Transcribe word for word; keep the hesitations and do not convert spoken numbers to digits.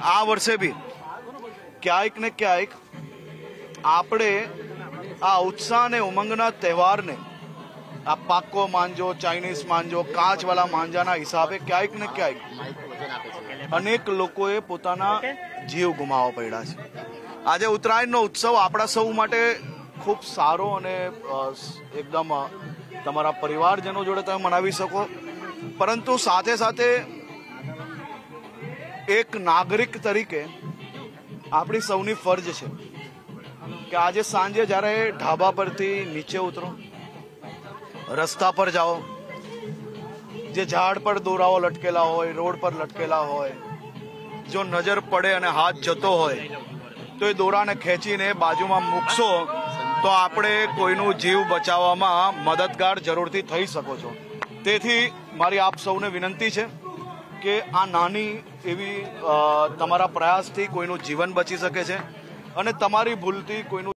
આ વર્ષે બી ક્યાંક ને ક્યાંક આપણે આ ઉત્સાહ અને ઉમંગના તહેવારને આ પાકો માંજો, ચાઇનીઝ માંજો, કાચવાળા માંજાના હિસાબે ક્યાંક ને ક્યાંક અનેક લોકોએ પોતાના જીવ ગુમાવવા પડ્યા છે. આજે ઉત્તરાયણનો ઉત્સવ આપણા સૌ માટે ખૂબ સારો અને એકદમ તમારા પરિવારજનો જોડે તમે મનાવી શકો, પરંતુ સાથે સાથે એક નાગરિક તરીકે આપણી સૌની ફરજ છે કે આજે સાંજે જ્યારે ઢાબા પરથી નીચે ઉતરો, રસ્તા પર જાઓ, જે ઝાડ પર દોરાઓ લટકેલા હોય, રોડ પર લટકેલા હોય, જો નજર પડે અને હાથ જતો હોય તો એ દોરાને ખેંચીને બાજુમાં મૂકશો તો આપણે કોઈનું જીવ બચાવવામાં મદદગાર જરૂરથી થઈ શકો છો. તેથી મારી આપ સૌને વિનંતી છે કે આ નાની એવી તમારા પ્રયાસથી કોઈનું જીવન બચી શકે છે અને તમારી ભૂલથી કોઈનું